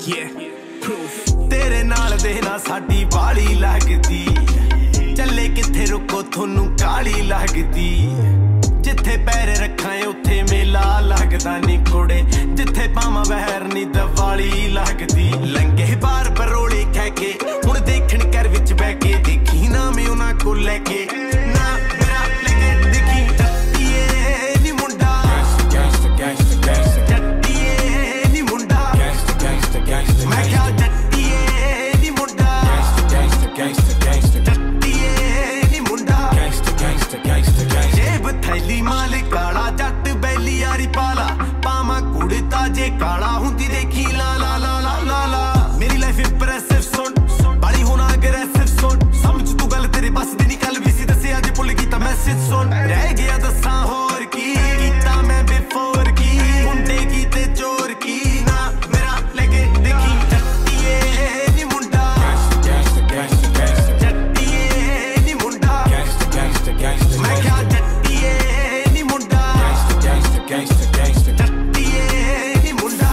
तेरे नाल दे ना साडी बाली लगदी चले किथे रुको थोनू काली लगदी जिथे पैर रखां उत्थे मेला लगदा नी कुड़े जिथे पावां बहर नी दिवाली लगदी लंघे बार बरोली कह के हुण देखण घर विच बैठ के देखी ना मैं उन्हां कोल लैके ना मेरा लेके देखी जट्टीए नी मुंडा जट्टीए नी मुंडा मैं क्या जट्टीए नी मुंडा जट्टीए नी मुंडा जेब थैली माल काला जट बैली यारी पाला पावा कुड़ता जे काला हुंदी देखी ला ला ला ला ला ला मेरी लाइफ इंप्रेसिव सुन बाली होना अग्रेसिव सुन समझ तू गल तेरे बस दी निकल भी सी दसे अज भुल गई ता मैसेज सुन रह गया दसा होर की कीता मैं बिफोर की मुंडे की ते चोर की ना मेरा लेके देखी जट्टीए नी मुंडा जट्टीए नी मुंडा मैं क्या जट्टीए नी मुंडा जट्टीए नी मुंडा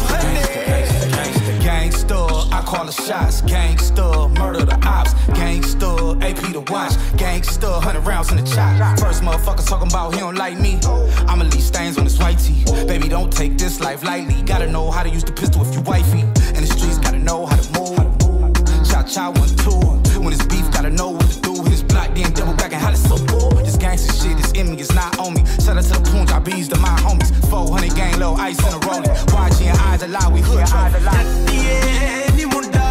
Gangsta, I call the shots. Gangsta, murder the ops. Gangsta, AP to watch. Gangsta, 100 rounds in the chop. First motherfucker talking about he don't like me. I'ma leave stains on his white tee. Baby, don't take this life lightly. Gotta know how to use the pistol if you wifey. In the streets, gotta know how to move. Cha-cha 1-2. When it's beef, gotta know what to do. His block, then double back and how to so cool. This gangsta shit is in me, it's not on me. Shout out to the Punjabis, to my homies. 400 gang, little ice in a rolling. YG and Aujla, we hood trophy. जट्टीए नी मुंडा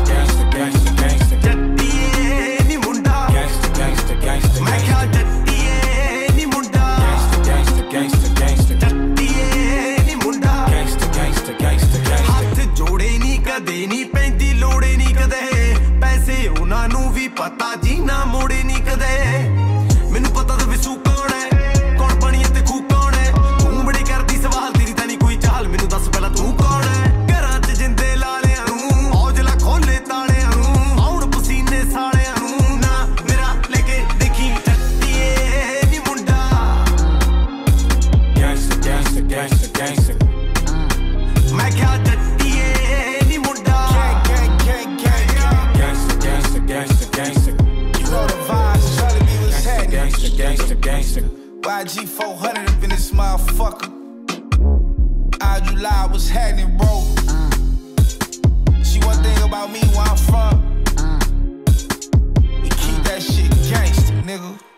जट्टीए नी मुंडा मैं क्या जट्टीए नी मुंडा जट्टीए नी मुंडा हाथ जोड़े नी कदे नी पैंदी लोड़े नी कदे पैसे उन्हां नू भी पता जी ना मोड़े नी कदे मैनू पता तो विसू कौन है कौन बनी ते खूह कौन है तू बड़ी करदी सवाल तेरी तां नी कोई चाल मैनू दस पहला तू कौन है घरां च जिंदे लालियां नू औजला खोले तालियां नू आउण पसीने सालियां नू ना मेरा लेके देखी जट्टीए नी मुंडा मैं क्या जट्टीए नी मुंडा You know the vibes, Charlie B was happening. YG 400 up in this motherfucker. Aujla was happening, bro. See one thing about me where I'm from. We keep that shit gangsta, nigga.